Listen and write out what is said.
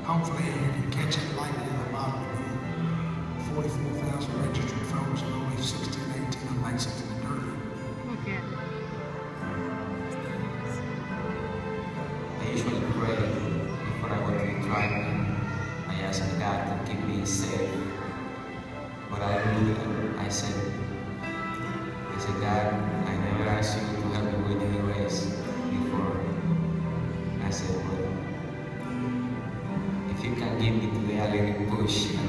hopefully you can catch it lightly in the bottom. 44,000 registered folks and only 16, 18 of Lexington and Derby. Okay. I usually pray before I go to the trial. I ask God to keep me safe. But I said, God, I never asked you to help me win the race before. I said, well, if you can give me today a little push,